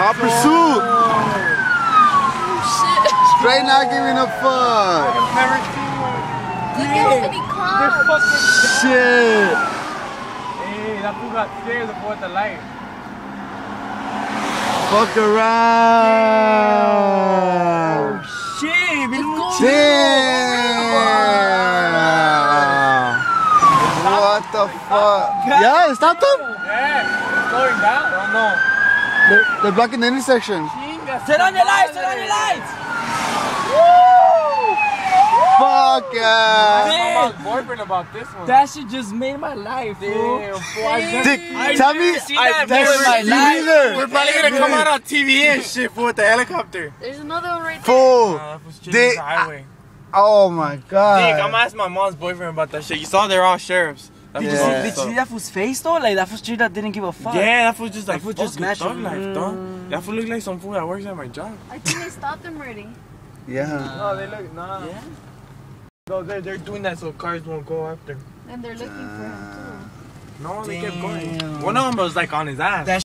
Hot pursuit. Shit. Straight not giving a fuck. I've never seen one. Look at how many They're cars. fucking Shit. Hey, that fool got scared before the light. Fuck around. Shit, Damn. What the fuck? Yeah, stop them. Yeah, going down. Oh no. They're blocking the intersection. Turn on your lights, turn on your lights! Fuck I yeah. told my boyfriend about this one. That shit just made my life, fool. Damn, fool. I Dick, tell me. that That's in my me life. neither. We're probably gonna come out on TV and shit, fool, with the helicopter. There's another one right there. Fool. That was just Dick, the highway. Oh my Dick, I'm god. gonna ask my mom's boyfriend about that shit. You saw they're all sheriffs. That Did fool's you Yeah. see that fool's face though? Like that fool straight up didn't give a fuck. Yeah, that fool just like That fool just fucking matched thug him. life, dog. That fool look like some fool that works at my job. I think they stopped them already. Yeah. No, they look, nah. Yeah? No, they're doing that so cars won't go after. And they're looking for him too. No, they kept going. Damn. One of them was like on his ass. That